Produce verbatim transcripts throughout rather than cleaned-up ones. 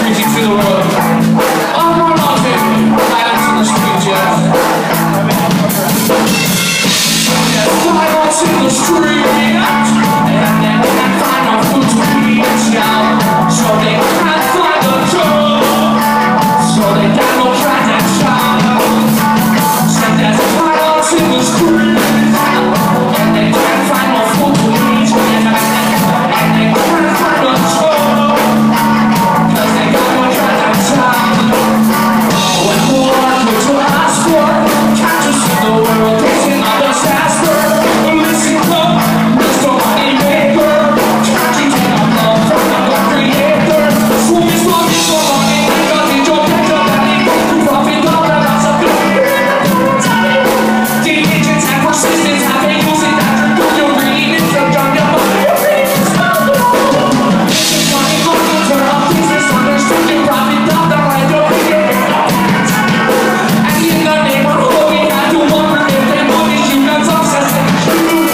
Greetings to the world. I'm on Martin, violence in the street, yes. There's violence in the street, and they can't find no food to eat, yeah. So they can't find a job, so they got no try to shop. Said there's violence in the street, and they can't find no food to eat, yeah. And they can't find a job, cause they got no try to shop. When the world put to ask for, can't you see the world facing a disaster? Listen up, Mister Moneymaker, can't you take a love from the creator? Who is looking for money? Because it's your pleasure that it goes to profit all the lots of people. Diligence and persistence have been using that to do your reading. It's your job, your money, your reading. It's money going to turn off business, understood your profit all the right to be your and in the neighborhood we had to wonder if they money humans obsessing you.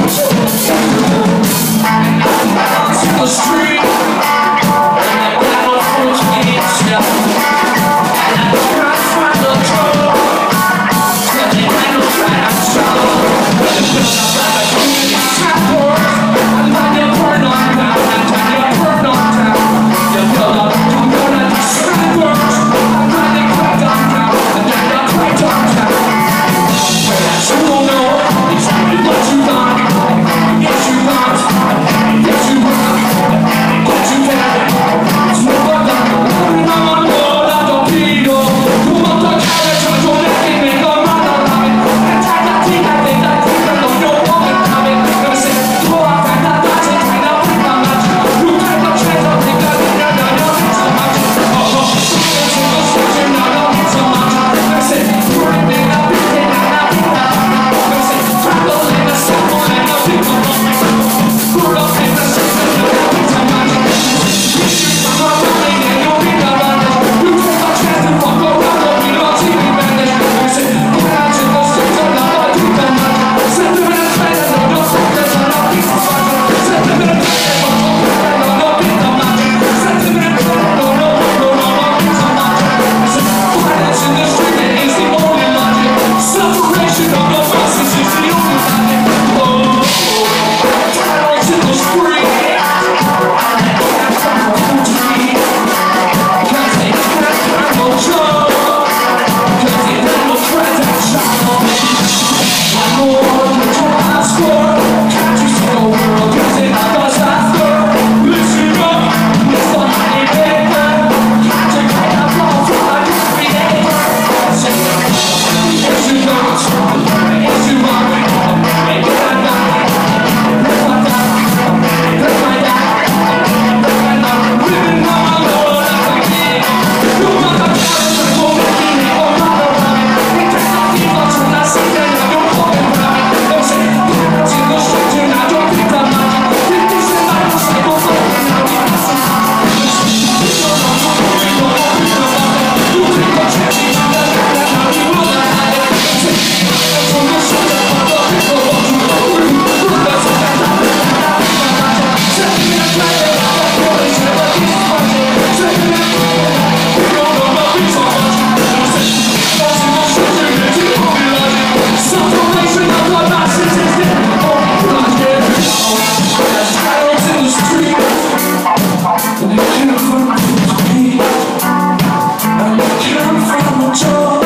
And now violence in the street, and they got no food to eat, yeah. And I can't find a job, cause they had no try to shop. But they put up like a community support, and then you burn on down, and then you burn on down. You build up community support, and then they crack on down, and then you crack on down. Well, as you all know, exactly what you want. Yes, you want. Yes, you want. What you want. Smoke up down. I'm on board of the people. You want the character to make it make a man of it. And take that thing, I think that thing, I don't know what it's coming. Gonna say, throw off and that that's it, kind of bring the magic. You take the chance of the girl, and you're not gonna need so much. Oh, oh, it's in the street, you're not gonna need so much. Gonna say, bring me that big thing, and that big that. Gonna say, travel in the circle, and the people don't make it. Put up in the street, and you're not need so much. I'm not running, and you'll be the runner. You take a chance to fuck around, but we don't see me manage. Gonna say, put out in the street, and not gonna do that much. Send them in a train, and no, no, send them in a piece of fun. Send them in a train, and no, no, no, no, piece of magic. Send them in a train, no, no, no, no, no, piece of magic. I said, violence in the street, it is the only logic. Separation of the masses is the only logic. Oh, violence in the street, and they can't find no food to eat, cause they can't find no job, cause they got no friends at shop. One more than to ask for, can't you see the world facing a disaster? Listen up, Mister Moneymaker, can't you take a blow from the creator? Say, yes you don't, yes you want, and you got nothing. Break my down, break my down, break my down. Living on my Lord of the King. You want the character to make me make a man of it. We take the people to the city and you're fucking right. They say, violence in the street, you're not your people magic. Fifty cent by the cycle, fucking now we got some magic. You don't know what we know, we know about it. You take a chance, you know that, and now you will not hide it. Say, violence in the street, and all the people want to know you. You got some magic, and now we got magic. Send me a train, and all the police never get magic. Send me a train, we don't know what we so much. Say, violence in the street, you're the only logic. Separation of the masses is the only logic. There's violence in the street, and they can't find food to eat, and they can't find a job,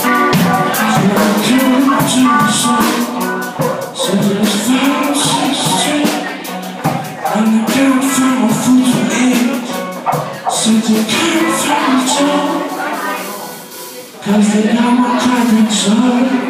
so they can't do the same. So there's violence in the street, and they can't find no food to eat, so they can't find a job, cause they got no credit, so